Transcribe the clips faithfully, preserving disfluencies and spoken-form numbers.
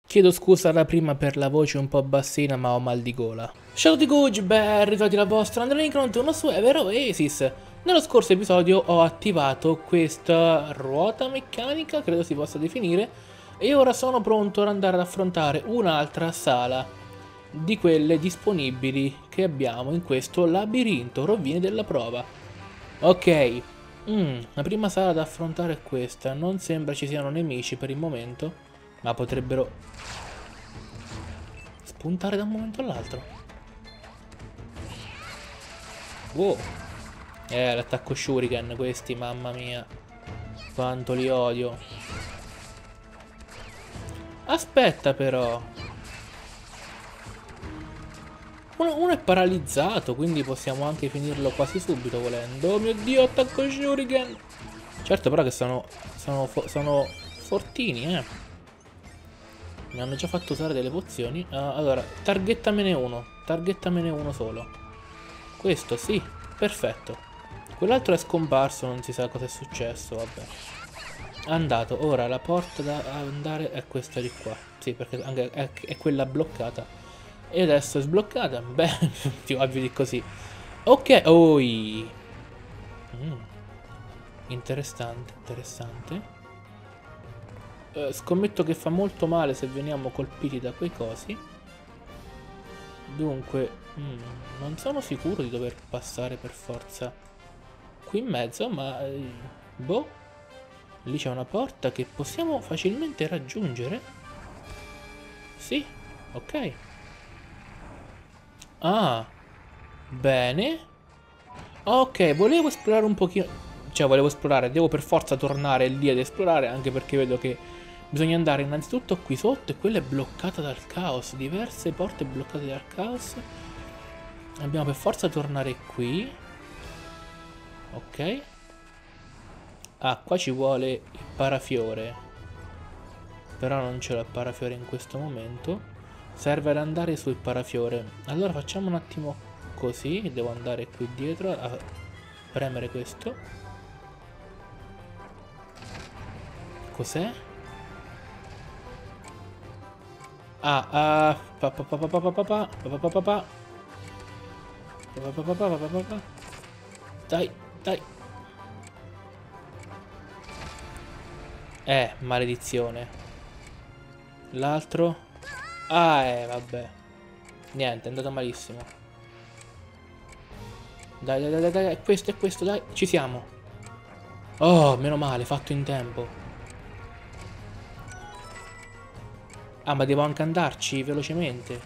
Chiedo scusa da prima per la voce un po' bassina, ma ho mal di gola. Ciao di Gucci, ben ritrovati la vostra Andrea Incrontuno su Ever Oasis. Nello scorso episodio ho attivato questa ruota meccanica, credo si possa definire, e ora sono pronto ad andare ad affrontare un'altra sala di quelle disponibili che abbiamo in questo labirinto, rovine della prova. Ok, mm, la prima sala da affrontare è questa, non sembra ci siano nemici per il momento. Ma potrebbero spuntare da un momento all'altro. Wow. Eh, l'attacco shuriken questi, mamma mia. Quanto li odio. Aspetta però. Uno, uno è paralizzato, quindi possiamo anche finirlo quasi subito volendo. Oh mio Dio, attacco shuriken. Certo però che sono, sono, sono fortini, eh. Mi hanno già fatto usare delle pozioni. Uh, allora, targettamene uno. Targettamene uno solo. Questo, sì. Perfetto. Quell'altro è scomparso, non si sa cosa è successo, vabbè. Andato. Ora, la porta da andare è questa di qua. Sì, perché anche è, è quella bloccata. E adesso è sbloccata. Beh, ti ovvio di così. Ok, oi. Mm. Interessante, interessante. Uh, scommetto che fa molto male se veniamo colpiti da quei cosi. Dunque, mm, non sono sicuro di dover passare per forza qui in mezzo, ma eh, boh, lì c'è una porta che possiamo facilmente raggiungere. Sì, ok. Ah, bene. Ok, volevo esplorare un pochino. Cioè, volevo esplorare, devo per forza tornare lì ad esplorare, anche perché vedo che bisogna andare innanzitutto qui sotto e quella è bloccata dal caos. Diverse porte bloccate dal caos. Dobbiamo per forza tornare qui. Ok. Ah, qua ci vuole il parafiore. Però non ce l'ho il parafiore in questo momento. Serve ad andare sul parafiore. Allora facciamo un attimo così. Devo andare qui dietro a premere questo. Cos'è? Ah, ah, pa pa pa pa pa pa pa pa pa pa pa pa pa pa. Dai, dai. Eh, maledizione. L'altro? Ah, eh, vabbè. Niente, è andato malissimo. Dai, dai, dai, dai, dai, questo è questo, dai, ci siamo. Oh, meno male, fatto in tempo. Ah, ma devo anche andarci velocemente.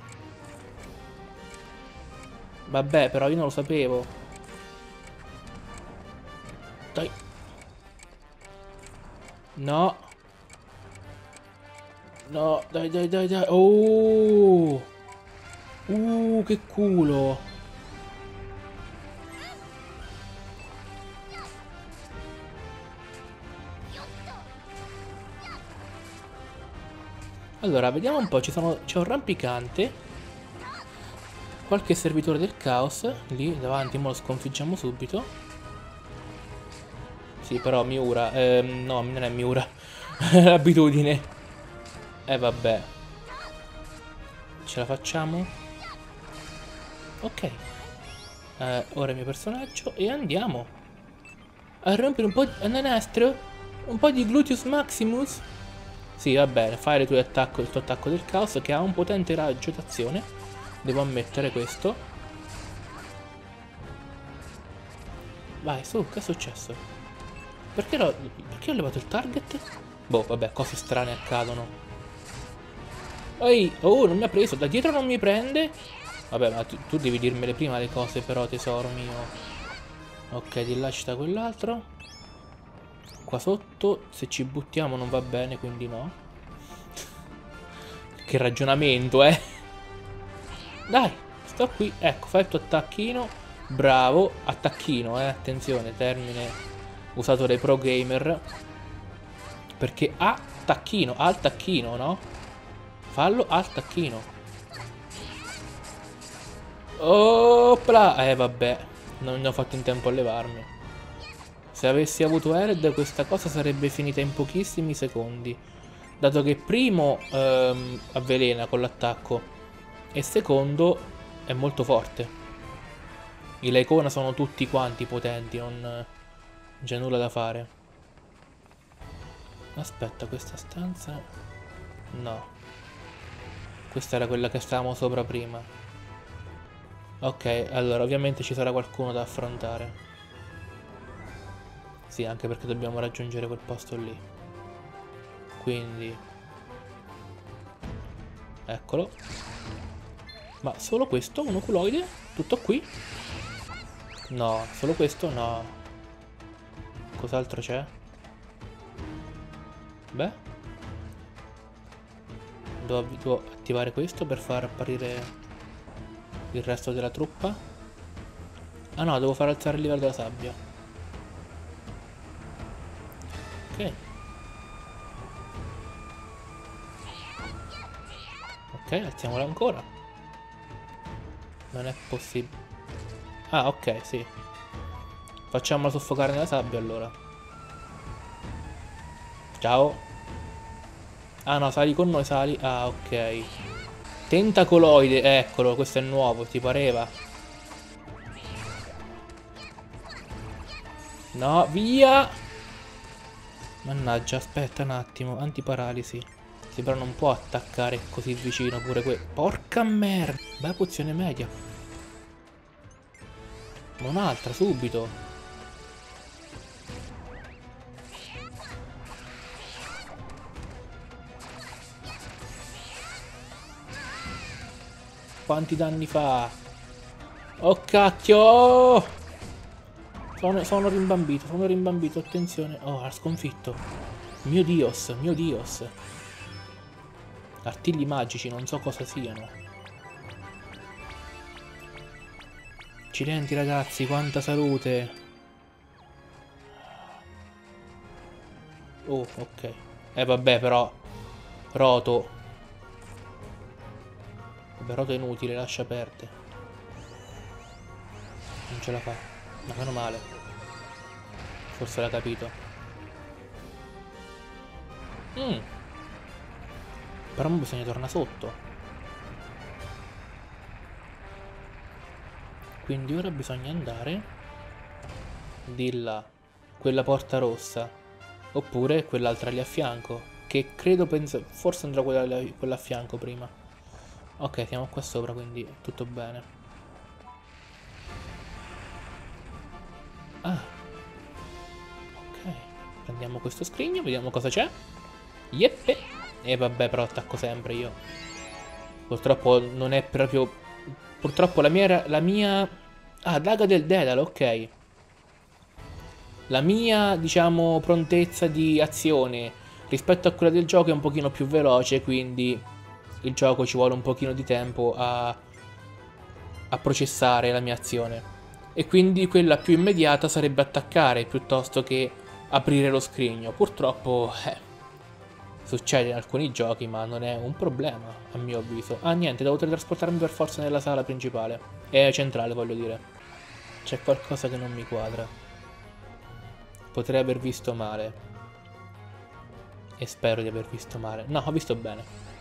Vabbè, però io non lo sapevo. Dai. No. No, dai, dai, dai, dai. Oh. Uh, che culo. Allora, vediamo un po'. C'è un rampicante. Qualche servitore del caos. Lì davanti, mo lo sconfiggiamo subito. Sì, però Miura. Ehm, no, non è Miura. L'abitudine. Eh, vabbè. Ce la facciamo? Ok. Eh, ora il mio personaggio. E andiamo. A rompere un po' di nastro. Un po' di gluteus maximus. Sì, va bene, fai il tuo attacco, il tuo attacco del caos che ha un potente raggio d'azione. Devo ammettere questo. Vai, su, che è successo? Perché, lo, perché ho levato il target? Boh, vabbè, cose strane accadono. Ehi, oh, non mi ha preso, da dietro non mi prende. Vabbè, ma tu, tu devi dirmele prima le cose però, tesoro mio. Ok, di là c'è quell'altro. Qua sotto, se ci buttiamo non va bene, quindi no. Che ragionamento, eh. Dai, sto qui. Ecco, fai il tuo attacchino. Bravo. Attacchino, eh. Attenzione, termine usato dai pro gamer. Perché ha tacchino, ha il tacchino, no? Fallo al tacchino. Opla. Eh, vabbè. Non ne ho fatto in tempo a levarmi. Se avessi avuto Ered questa cosa sarebbe finita in pochissimi secondi. Dato che primo ehm, avvelena con l'attacco e secondo è molto forte. I Leicona sono tutti quanti potenti, non, non c'è nulla da fare. Aspetta, questa stanza... No. Questa era quella che stavamo sopra prima. Ok, allora ovviamente ci sarà qualcuno da affrontare. Sì, anche perché dobbiamo raggiungere quel posto lì. Quindi... Eccolo. Ma solo questo? Un oculoide? Tutto qui? No, solo questo? No. Cos'altro c'è? Beh. Devo, devo attivare questo per far apparire il resto della truppa. Ah no, devo far alzare il livello della sabbia. Ok. Ok, alziamola ancora. Non è possibile. Ah, ok, sì. Facciamola soffocare nella sabbia allora. Ciao. Ah no, sali con noi, sali. Ah, ok. Tentacoloide, eccolo, questo è nuovo, ti pareva? No, via! Mannaggia, aspetta un attimo, antiparalisi. Sì, però non può attaccare così vicino pure que... Porca merda! Beh, pozione media. Ma un'altra, subito. Quanti danni fa? Oh cacchio! Sono, sono rimbambito, sono rimbambito, attenzione. Oh, ha sconfitto. Mio Dios, mio Dios. Artigli magici, non so cosa siano. Accidenti ragazzi, quanta salute. Oh, ok. Eh vabbè però. Roto. Vabbè, Roto è inutile, lascia perdere. Non ce la fa. Ma meno male. Forse l'ha capito. Mm. Però bisogna tornare sotto. Quindi ora bisogna andare di là. Quella porta rossa. Oppure quell'altra lì a fianco. Che credo, penso... Forse andrò quella, quella a fianco prima. Ok, siamo qua sopra, quindi tutto bene. Ah. Ok. Prendiamo questo scrigno, vediamo cosa c'è. Yeppe. E vabbè, però attacco sempre io. Purtroppo non è proprio... Purtroppo la mia... La mia... Ah, daga del Dedalo, ok. La mia, diciamo, prontezza di azione rispetto a quella del gioco è un pochino più veloce, quindi il gioco ci vuole un pochino di tempo a, a processare la mia azione. E quindi quella più immediata sarebbe attaccare piuttosto che aprire lo scrigno. Purtroppo, eh, succede in alcuni giochi, ma non è un problema, a mio avviso. Ah, niente, devo teletrasportarmi per forza nella sala principale. È centrale, voglio dire. C'è qualcosa che non mi quadra. Potrei aver visto male. E spero di aver visto male. No, ho visto bene.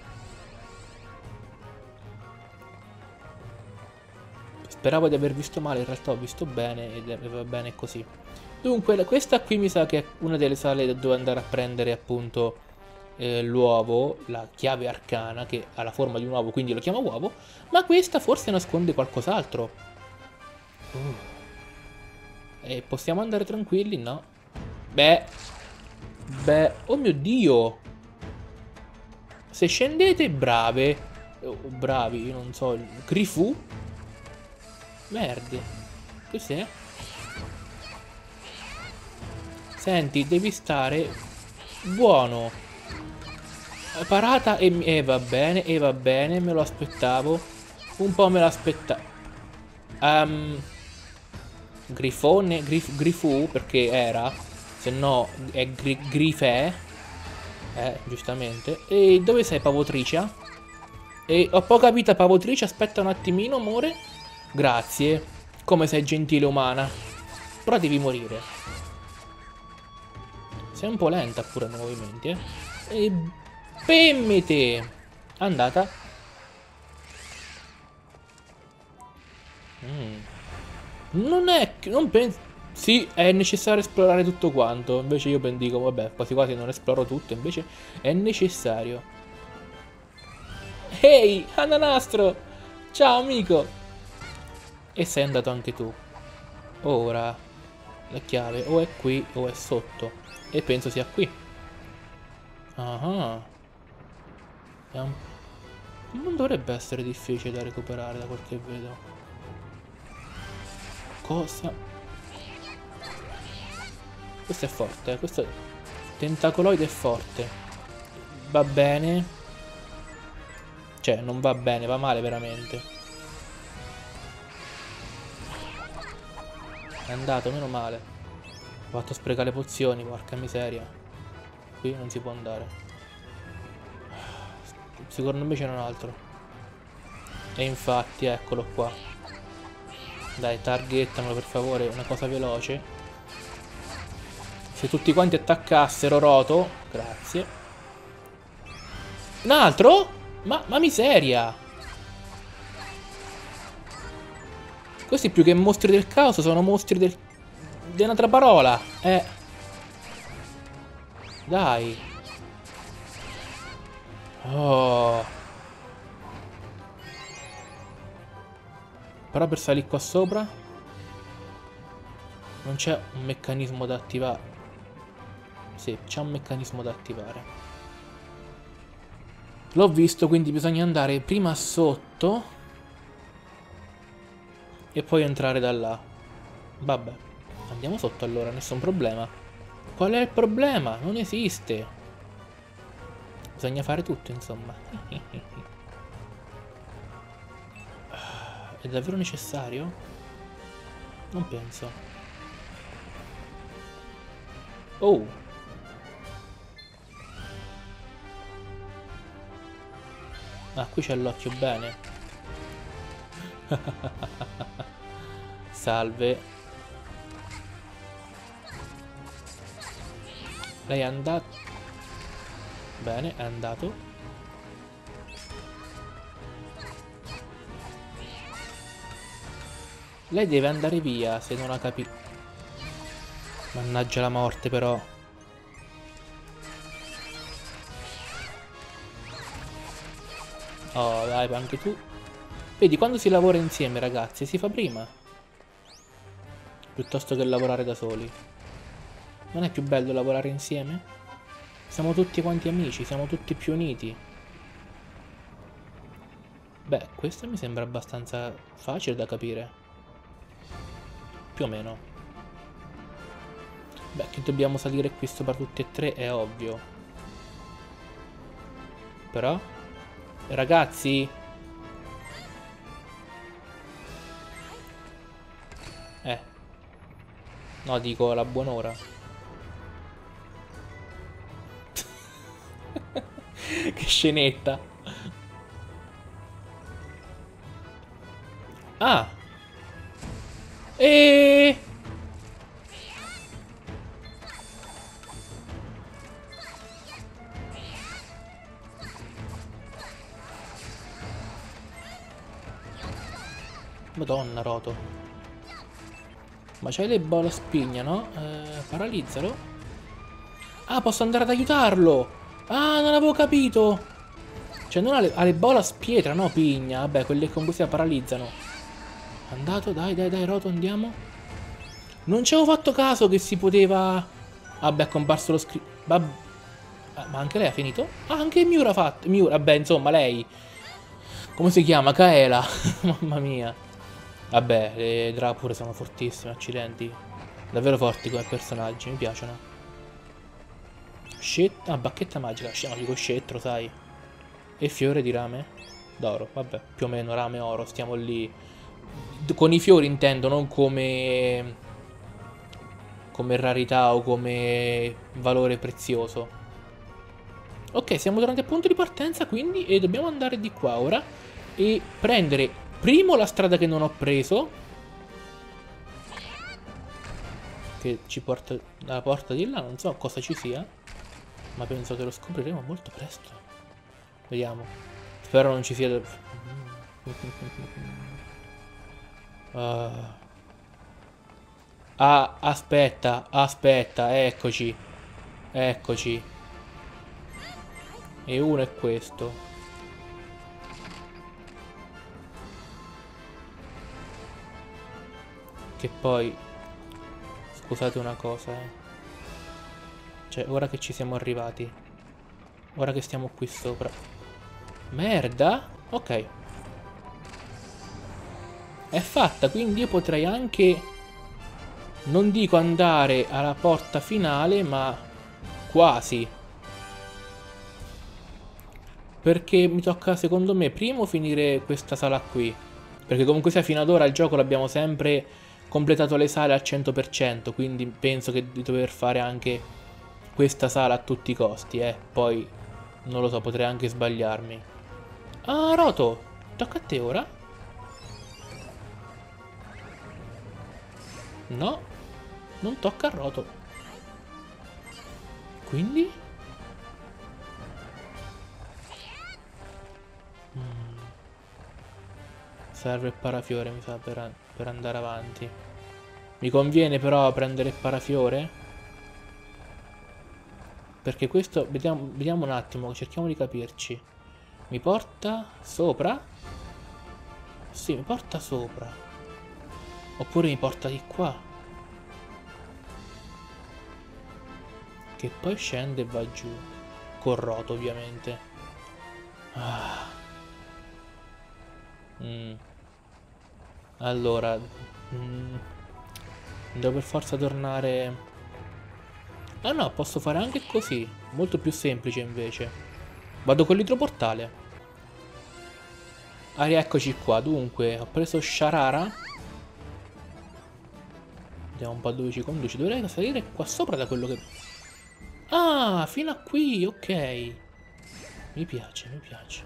Speravo di aver visto male, in realtà ho visto bene ed va bene così. Dunque, questa qui mi sa che è una delle sale dove andare a prendere appunto eh, l'uovo, la chiave arcana, che ha la forma di un uovo, quindi lo chiamo uovo. Ma questa forse nasconde qualcos'altro. Uh. E possiamo andare tranquilli? No. Beh. Beh. Oh mio Dio. Se scendete brave. Oh, bravi, io non so. Grifu. Merda. Cos'è? Senti, devi stare buono. Parata e... E va bene, e va bene, me lo aspettavo. Un po' me l'aspettavo. Um, Grifone, grif, Grifu, perché era. Se no è gri, Grifè. Eh, giustamente. E dove sei, Pavotricia? E ho poco capito, Pavotricia, aspetta un attimino, amore. Grazie. Come sei gentile umana. Però devi morire. Sei un po' lenta pure nei movimenti, eh. E Pemmete! Andata. Mm. Non è... Non penso... Sì, è necessario esplorare tutto quanto. Invece io ben dico, vabbè, quasi quasi non esploro tutto. Invece è necessario. Ehi, Ananastro! Ciao, amico! E sei andato anche tu. Ora, la chiave o è qui o è sotto. E penso sia qui. Ah. È un... Non dovrebbe essere difficile da recuperare, da quel che vedo. Cosa? Questo è forte, eh? Questo tentacoloide è forte. Va bene. Cioè, non va bene, va male veramente. È andato, meno male. Ho fatto sprecare pozioni, porca miseria. Qui non si può andare. Secondo me c'è un altro. E infatti, eccolo qua. Dai, targettamelo per favore, una cosa veloce. Se tutti quanti attaccassero Roto. Grazie. Un altro? Ma, ma miseria. Questi più che mostri del caos sono mostri del... di un'altra parola. Eh. Dai. Oh. Però per salire qua sopra non c'è un meccanismo da attivare. Sì, c'è un meccanismo da attivare. L'ho visto, quindi bisogna andare prima sotto e poi entrare da là. Vabbè, andiamo sotto allora, nessun problema. Qual è il problema? Non esiste. Bisogna fare tutto, insomma. È davvero necessario? Non penso. Oh! Ah, qui c'è l'occhio bene. Salve. Lei è andato. Bene, è andato. Lei deve andare via, se non ha capito. Mannaggia la morte, però. Oh, dai, anche tu. Vedi, quando si lavora insieme, ragazzi, si fa prima. Piuttosto che lavorare da soli. Non è più bello lavorare insieme? Siamo tutti quanti amici, siamo tutti più uniti. Beh, questo mi sembra abbastanza facile da capire. Più o meno. Beh, che dobbiamo salire qui sopra tutti e tre è ovvio. Però... Ragazzi... Eh. No, dico la buon'ora. Che scenetta. Ah. E... Madonna, Roto. Ma c'hai le bolle a spigna, no? Eh, paralizzalo. Ah, posso andare ad aiutarlo. Ah, non avevo capito. Cioè, non ha le, ha le bolle a spietra, no? Pigna. Vabbè, quelle con cui si paralizzano. Andato, dai, dai, dai, Roto, andiamo. Non ci avevo fatto caso che si poteva... Vabbè, è comparso lo scritto. Vabbè. Ah, ma anche lei ha finito? Ah, anche Miura ha fatto. Miura, vabbè, insomma, lei... Come si chiama? Kaela. Mamma mia. Vabbè, le Dra pure sono fortissime, accidenti. Davvero forti come personaggi, mi piacciono. Scet... Ah, bacchetta magica. No, dico scettro, sai. E fiore di rame d'oro. Vabbè, più o meno rame oro, stiamo lì. Con i fiori intendo, non come... come rarità o come valore prezioso. Ok, siamo tornati al punto di partenza, quindi, e dobbiamo andare di qua ora e prendere primo la strada che non ho preso, che ci porta alla porta di là. Non so cosa ci sia, ma penso che lo scopriremo molto presto. Vediamo. Spero non ci sia... Uh. Ah, aspetta, aspetta, eccoci. Eccoci. E uno è questo. Che poi... Scusate una cosa, eh. Cioè, ora che ci siamo arrivati. Ora che stiamo qui sopra. Merda? Ok. È fatta, quindi io potrei anche... Non dico andare alla porta finale, ma quasi. Perché mi tocca, secondo me, primo finire questa sala qui. Perché comunque sia fino ad ora il gioco l'abbiamo sempre completato le sale al cento per cento. Quindi penso che di dover fare anche questa sala a tutti i costi, eh. Poi, non lo so, potrei anche sbagliarmi. Ah, Roto! Tocca a te ora? No. Non tocca a Roto. Quindi? Mm. Serve il parafiore, mi sa, per, per andare avanti. Mi conviene però prendere il parafiore? Perché questo... Vediamo, vediamo un attimo, cerchiamo di capirci. Mi porta sopra? Sì, mi porta sopra. Oppure mi porta di qua. Che poi scende e va giù. Con Roto, ovviamente. Ah. Mm. Allora. Mm. Devo per forza tornare... Ah no, posso fare anche così. Molto più semplice invece. Vado con l'idroportale. Ah, rieccoci qua. Dunque, ho preso Sharara. Vediamo un po' dove ci conduce. Dovrei salire qua sopra da quello che... Ah, fino a qui, ok. Mi piace, mi piace.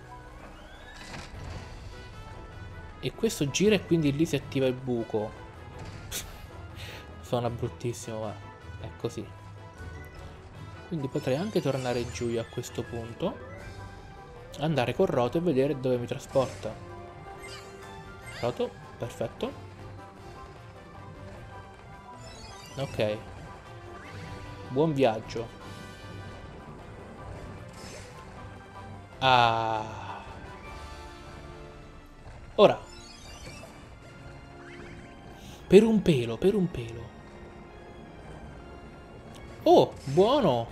E questo gira e quindi lì si attiva il buco. Suona bruttissimo, ma è così. Quindi potrei anche tornare giù io a questo punto. Andare con Roto e vedere dove mi trasporta. Roto, perfetto. Ok. Buon viaggio. Ah. Ora. Per un pelo, per un pelo. Oh, buono.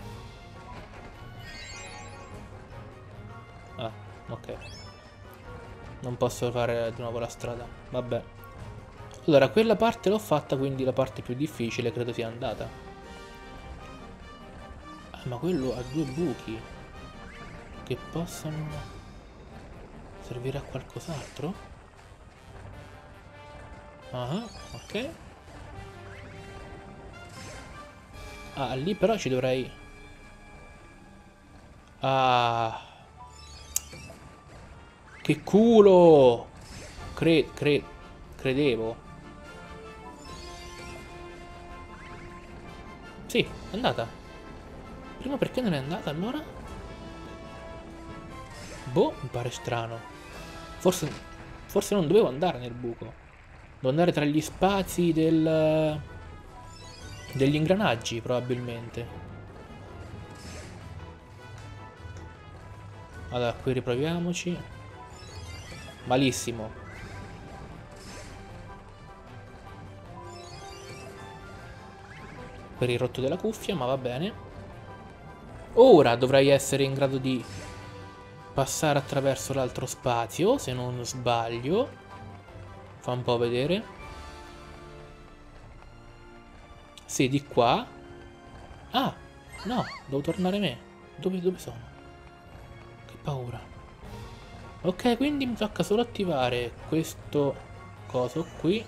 Ah, ok. Non posso fare di nuovo la strada. Vabbè. Allora, quella parte l'ho fatta, quindi la parte più difficile credo sia andata. Ma quello ha due buchi che possono servire a qualcos'altro? Ah, ok. Ah, lì però ci dovrei... Ah. Che culo! Cre... cre... credevo. Sì, è andata. Prima perché non è andata allora? Boh, mi pare strano. Forse, forse non dovevo andare nel buco. Devo andare tra gli spazi del, degli ingranaggi, probabilmente. Allora, qui riproviamoci. Malissimo. Per il rotto della cuffia, ma va bene. Ora dovrei essere in grado di passare attraverso l'altro spazio, se non sbaglio. Fa un po' vedere. Sì, di qua. Ah, no, devo tornare me. Dove, dove sono? Che paura. Ok, quindi mi tocca solo attivare questo coso qui,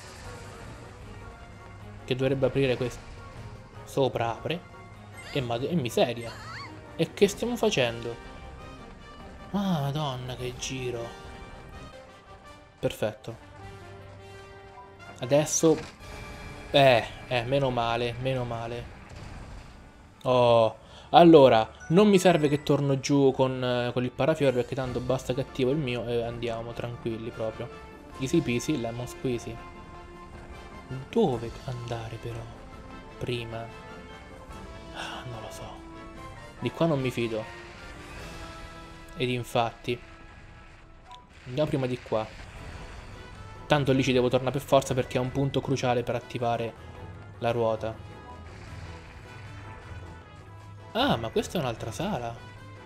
che dovrebbe aprire questo. Sopra apre. E, e miseria. E che stiamo facendo? Ah, madonna, che giro. Perfetto. Adesso... Eh, eh, meno male, meno male. Oh, Allora, non mi serve che torno giù con, eh, con il parafiore perché tanto basta che attivo il mio e andiamo tranquilli proprio. Easy peasy, lemon squeezy. Dove andare però? Prima? Ah, non lo so. Di qua non mi fido. Ed infatti andiamo prima di qua. Tanto lì ci devo tornare per forza perché è un punto cruciale per attivare la ruota. Ah, ma questa è un'altra sala.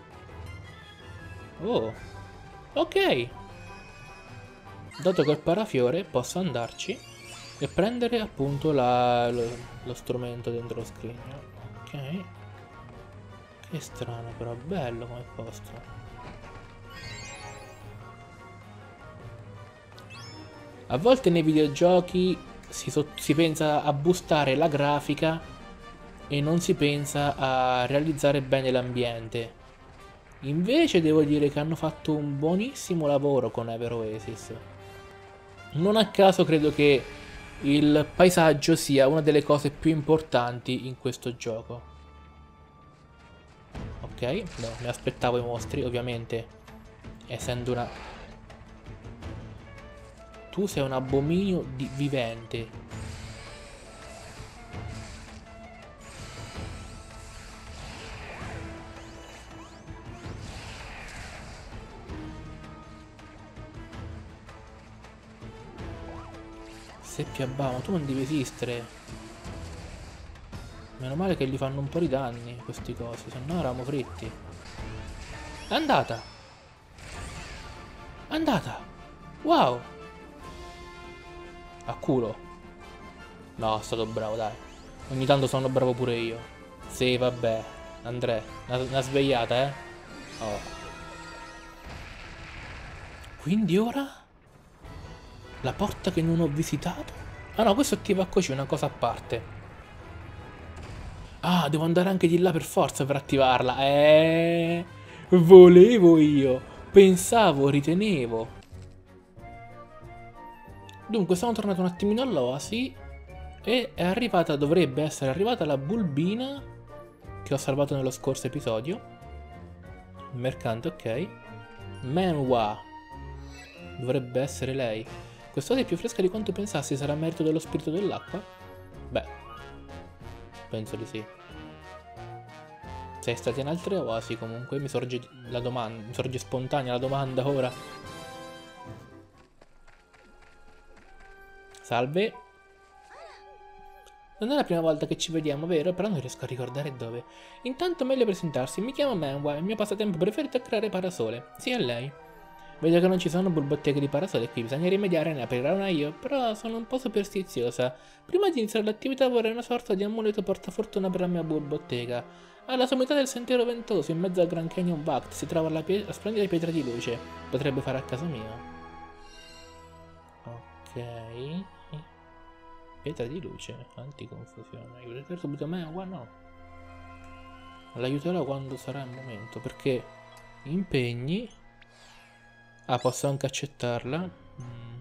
Oh, ok. Dato che ho il parafiore posso andarci e prendere appunto la, lo, lo strumento dentro lo scrigno. Ok. Che strano però, bello come posto. A volte nei videogiochi si, so si pensa a boostare la grafica e non si pensa a realizzare bene l'ambiente. Invece devo dire che hanno fatto un buonissimo lavoro con Ever Oasis. Non a caso credo che il paesaggio sia una delle cose più importanti in questo gioco. Ok, no, mi aspettavo i mostri, ovviamente, essendo una... Tu sei un abominio di vivente. Se più abbamo, tu non devi esistere. Meno male che gli fanno un po' di danni questi cosi, se no eravamo fritti. È andata! È andata! Wow! A culo. No, è stato bravo, dai. Ogni tanto sono bravo pure io. Sì, vabbè. Andrea, una, una svegliata, eh? Oh. Quindi ora? La porta che non ho visitato? Ah no, questo attiva così, una cosa a parte. Ah, devo andare anche di là per forza per attivarla. Eh... Volevo io. Pensavo, ritenevo. Dunque, sono tornato un attimino all'oasi e è arrivata, dovrebbe essere arrivata la bulbina che ho salvato nello scorso episodio. Il mercante, ok. Menwa. Dovrebbe essere lei. Quest'oasi è più fresca di quanto pensassi, sarà merito dello spirito dell'acqua? Beh, penso di sì. Sei stata in altre oasi comunque, mi sorge la domanda, mi sorge spontanea la domanda ora. Salve. Non è la prima volta che ci vediamo, vero? Però non riesco a ricordare dove. Intanto meglio presentarsi. Mi chiamo Menwa e il mio passatempo preferito è creare parasole. Sì, a lei. Vedo che non ci sono bulbotteghe di parasole qui, bisogna rimediare, ne aprirò una io, però sono un po' superstiziosa. Prima di iniziare l'attività vorrei una sorta di amuleto portafortuna per la mia bulbottega. Alla sommità del sentiero ventoso, in mezzo al Grand Canyon Vact, si trova la, la splendida pietra di luce. Potrebbe fare a casa mia. Ok. Pietra di luce, anticonfusione. Aiuterò subito me? Guarda, no. L'aiuterò quando sarà il momento, perché impegni... Ah, posso anche accettarla. Mm.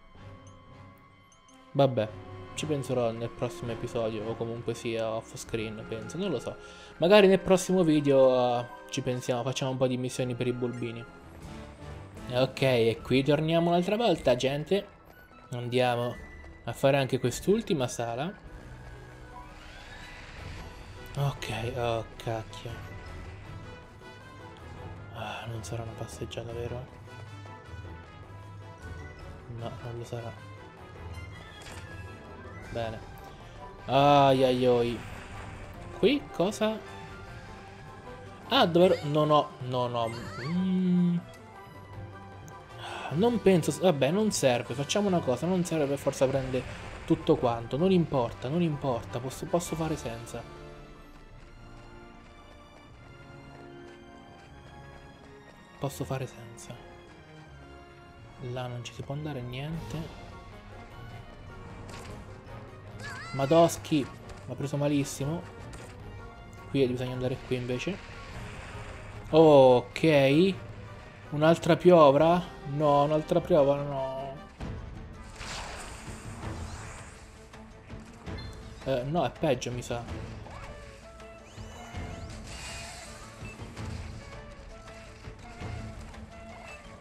Vabbè, ci penserò nel prossimo episodio, o comunque sia off screen, penso, non lo so. Magari nel prossimo video uh, ci pensiamo, facciamo un po' di missioni per i bulbini. Ok, e qui torniamo un'altra volta, gente. Andiamo a fare anche quest'ultima sala. Ok, oh cacchio. Ah, non sarà una passeggiata, vero? No, non lo sarà. Bene. Ai ai ai. Qui cosa? Ah, dove... No, no, no, no. Mm. Non penso... Vabbè, non serve. Facciamo una cosa. Non serve per forza prendere tutto quanto. Non importa, non importa. Posso, posso fare senza. Posso fare senza. Là non ci si può andare niente. Madoschi, mi ha preso malissimo. Qui bisogna andare qui invece. Ok. Un'altra piovra? No, un'altra piovra no. Eh, no, è peggio mi sa.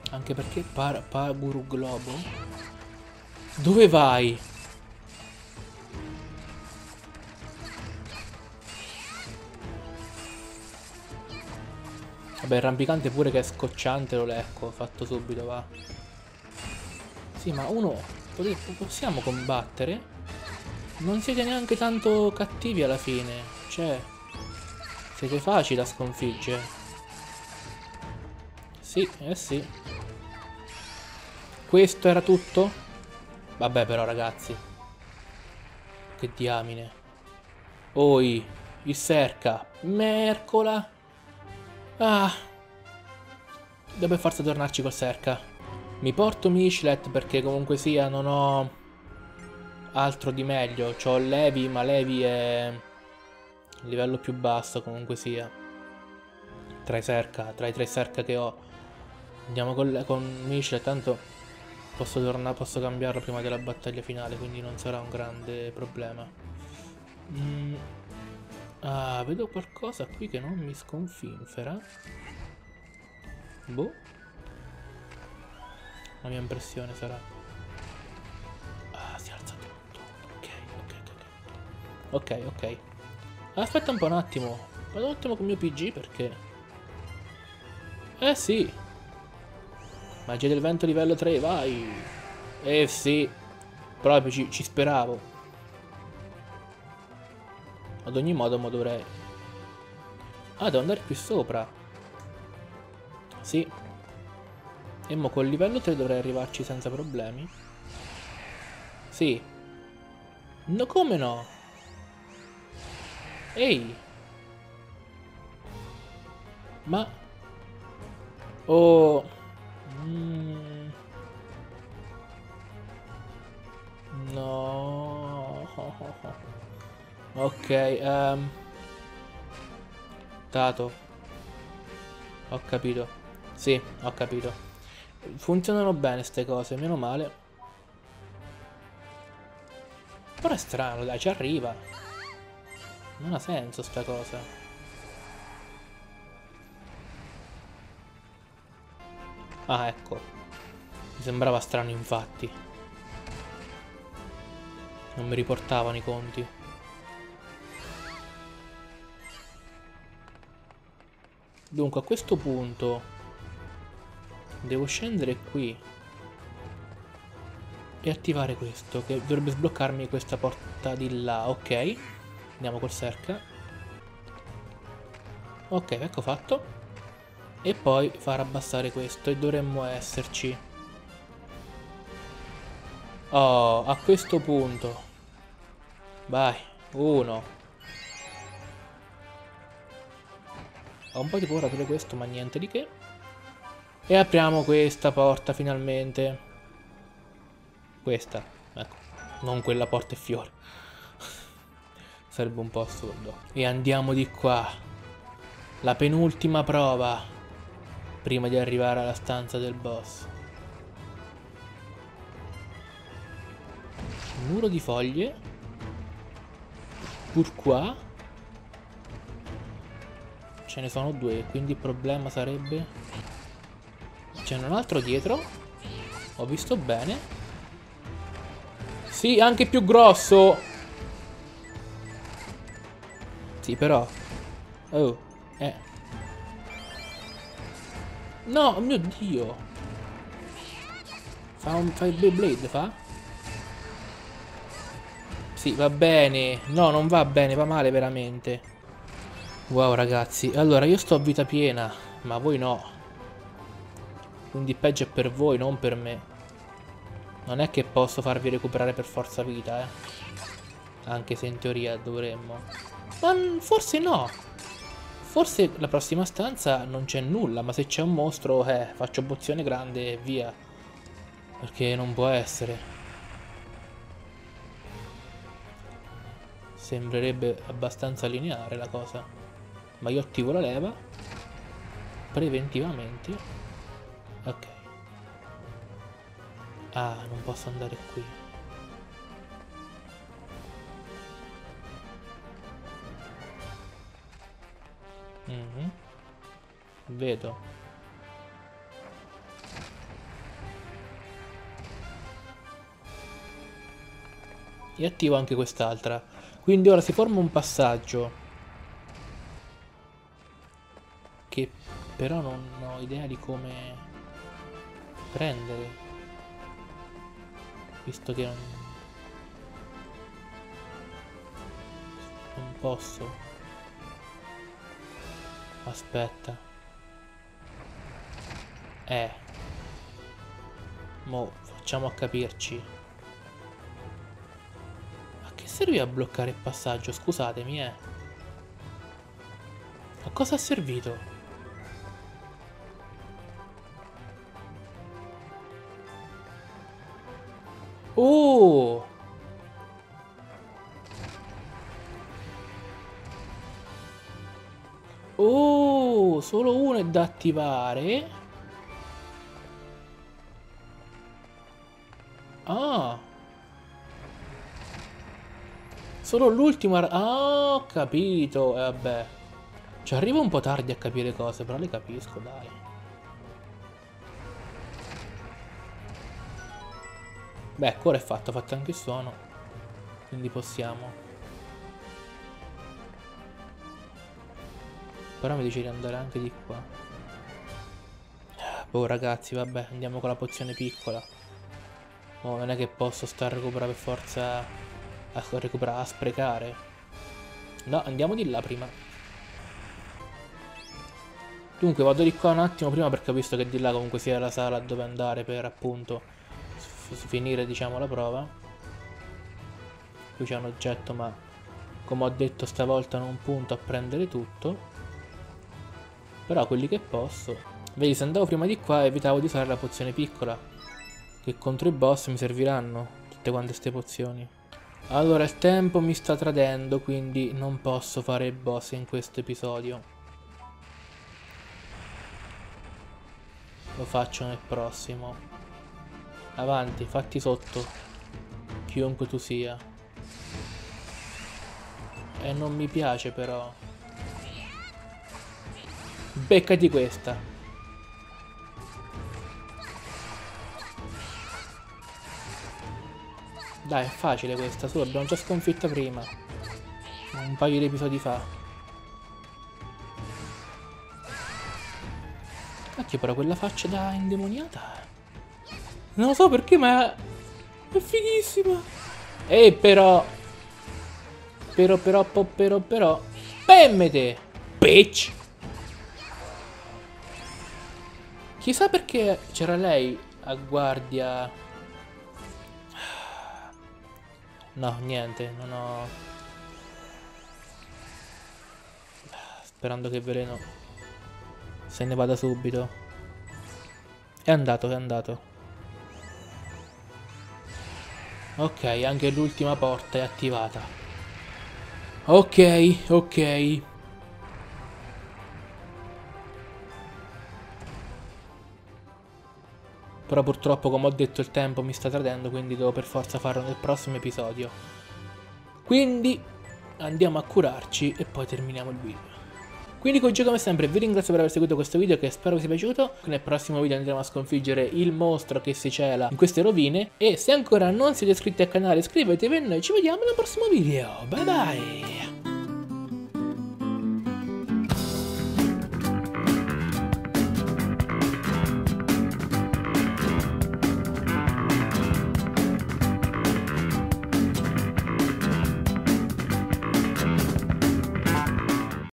Anche perché par Paguru Globo? Dove vai? Vabbè, il rampicante pure che è scocciante lo lecco, fatto subito, va. Sì, ma uno... possiamo combattere? Non siete neanche tanto cattivi alla fine. Cioè... siete facili da sconfiggere. Sì, eh sì. Questo era tutto? Vabbè però ragazzi. Che diamine. Oi, il Serca. Mercola. Ah. Devo per forza tornarci col Serca. Mi porto Michelet perché comunque sia non ho altro di meglio. C'ho Levi, ma Levi è livello più basso comunque sia. Tra i Serca, tra i tre Serca che ho. Andiamo con, con Michelet, tanto posso tornare, posso cambiarlo prima della battaglia finale, quindi non sarà un grande problema. Mm. Ah, vedo qualcosa qui che non mi sconfinfera. Boh. La mia impressione sarà. Ah, si alza tutto. Ok, ok, ok. Ok, ok. Aspetta un po' un attimo. Vado un attimo con il mio P G perché... Eh sì. Magia del vento livello tre, vai. Eh sì. Proprio ci, ci speravo. Ad ogni modo mo dovrei... Ah, devo andare qui sopra. Sì. E mo col livello tre dovrei arrivarci senza problemi. Sì. No, come no? Ehi. Ma... Oh... Mm. No... Ok, um... dato. Ho capito. Sì, ho capito. Funzionano bene ste cose, meno male. Però è strano, dai, ci arriva. Non ha senso sta cosa. Ah, ecco. Mi sembrava strano, infatti. Non mi riportavano i conti. Dunque, a questo punto devo scendere qui e attivare questo, che dovrebbe sbloccarmi questa porta di là. Ok. Andiamo col Serca. Ok, ecco fatto. E poi far abbassare questo e dovremmo esserci. Oh, a questo punto. Vai, uno. Ho un po' di paura per questo, ma niente di che. E apriamo questa porta finalmente. Questa, ecco. Non quella porta e fiori. Sarebbe un po' assurdo. E andiamo di qua. La penultima prova. Prima di arrivare alla stanza del boss. Muro di foglie. Pur qua. Ce ne sono due, quindi il problema sarebbe... C'è un altro dietro. Ho visto bene. Sì, anche più grosso. Sì, però... Oh, eh. No, oh mio Dio. Fa un... fa il Beyblade, fa? Sì, va bene. No, non va bene, va male veramente. Wow, ragazzi. Allora, io sto a vita piena, ma voi no. Quindi peggio è per voi, non per me. Non è che posso farvi recuperare per forza vita, eh. Anche se in teoria dovremmo. Ma forse no. Forse la prossima stanza non c'è nulla, ma se c'è un mostro, eh, faccio bozione grande e via. Perché non può essere. Sembrerebbe abbastanza lineare la cosa. Ma io attivo la leva. Preventivamente. Ok. Ah, non posso andare qui. Mm-hmm. Vedo. E attivo anche quest'altra. Quindi ora si forma un passaggio. Che però non ho idea di come prendere. Visto che non... Non posso. Aspetta. Eh. Mo' facciamo a capirci. A che serviva a bloccare il passaggio? Scusatemi, eh. A cosa ha servito? Oh! Oh, solo uno è da attivare. Ah. Solo l'ultimo... Ah, ho capito. E eh, vabbè. Ci arrivo un po' tardi a capire cose, però le capisco, dai. Beh, ecco, ora è fatto, ha fatto anche il suono. Quindi possiamo. Però mi dice di andare anche di qua. Boh, ragazzi, vabbè, andiamo con la pozione piccola. Oh, non è che posso stare a recuperare per forza. A recuperare, a sprecare. No, andiamo di là prima. Dunque, vado di qua un attimo prima perché ho visto che di là comunque sia la sala dove andare per appunto finire, diciamo, la prova. Qui c'è un oggetto, ma come ho detto stavolta non punto a prendere tutto. Però quelli che posso. Vedi, se andavo prima di qua evitavo di usare la pozione piccola, che contro i boss mi serviranno tutte quante queste pozioni. Allora il tempo mi sta tradendo, quindi non posso fare il boss in questo episodio. Lo faccio nel prossimo. Avanti, fatti sotto, chiunque tu sia. E non mi piace però. Beccati questa. Dai, è facile questa, su, l'abbiamo già sconfitta prima. Un paio di episodi fa. Cacchio, però quella faccia da indemoniata. Non lo so perché, ma è fighissima. E però... Però, però, però, però... Pemmete! Bitch! Chissà perché c'era lei a guardia. No, niente, non ho... Sperando che veleno se ne vada subito. È andato, è andato. Ok, anche l'ultima porta è attivata. Ok, ok. Però purtroppo, come ho detto, il tempo mi sta tradendo, quindi devo per forza farlo nel prossimo episodio. Quindi andiamo a curarci e poi terminiamo il video. Quindi con come sempre vi ringrazio per aver seguito questo video, che spero vi sia piaciuto. Nel prossimo video andremo a sconfiggere il mostro che si cela in queste rovine. E se ancora non siete iscritti al canale iscrivetevi e noi ci vediamo nel prossimo video. Bye bye!